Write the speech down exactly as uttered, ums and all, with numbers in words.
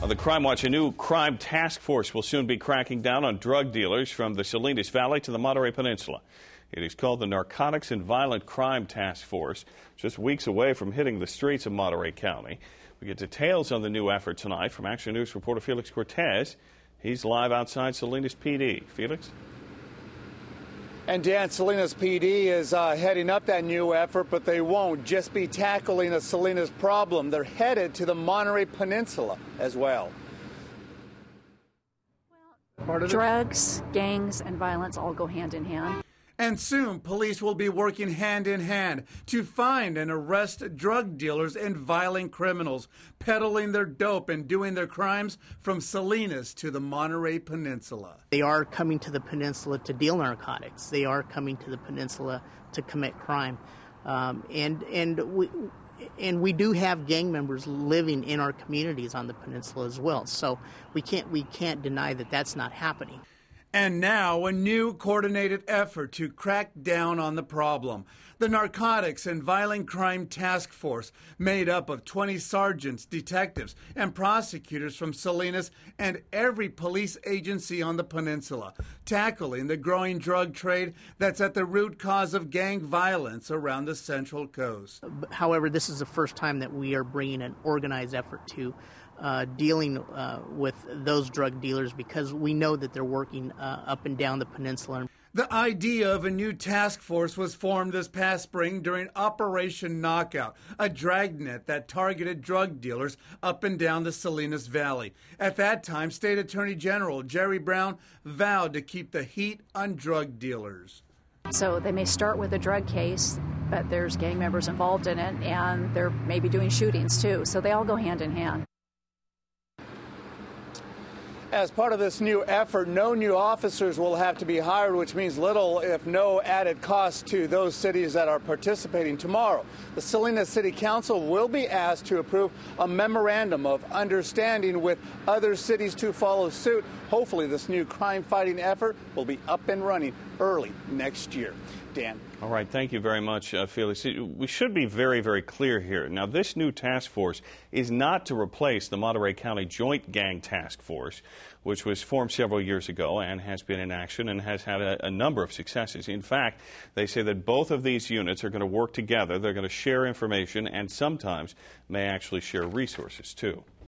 On the Crime Watch, a new crime task force will soon be cracking down on drug dealers from the Salinas Valley to the Monterey Peninsula. It is called the Narcotics and Violent Crime Task Force, just weeks away from hitting the streets of Monterey County. We get details on the new effort tonight from Action News reporter Felix Cortez. He's live outside Salinas P D. Felix? And Dan, Salinas P D is uh, heading up that new effort, but they won't just be tackling a Salinas problem. They're headed to the Monterey Peninsula as well. Well, drugs, gangs, and violence all go hand in hand. And soon, police will be working hand in hand to find and arrest drug dealers and violent criminals peddling their dope and doing their crimes from Salinas to the Monterey Peninsula. They are coming to the peninsula to deal narcotics. They are coming to the peninsula to commit crime. Um, and, and, we, and we do have gang members living in our communities on the peninsula as well. So we can't, we can't deny that that's not happening. And now a new coordinated effort to crack down on the problem. The Narcotics and Violent Crime Task Force, made up of twenty sergeants, detectives, and prosecutors from Salinas and every police agency on the peninsula, tackling the growing drug trade that's at the root cause of gang violence around the Central Coast. However, this is the first time that we are bringing an organized effort to Uh, dealing uh, with those drug dealers, because we know that they're working uh, up and down the peninsula. The idea of a new task force was formed this past spring during Operation Knockout, a dragnet that targeted drug dealers up and down the Salinas Valley. At that time, State Attorney General Jerry Brown vowed to keep the heat on drug dealers. So they may start with a drug case, but there's gang members involved in it, and they're maybe doing shootings too. So they all go hand in hand. As part of this new effort, no new officers will have to be hired, which means little, if no, added cost to those cities that are participating tomorrow. The Salinas City Council will be asked to approve a memorandum of understanding with other cities to follow suit. Hopefully, this new crime-fighting effort will be up and running early next year. Dan. All right, thank you very much, uh, Felix. We should be very, very clear here. Now, this new task force is not to replace the Monterey County Joint Gang Task Force, which was formed several years ago and has been in action and has had a, a number of successes. In fact, they say that both of these units are going to work together. They're going to share information and sometimes may actually share resources, too.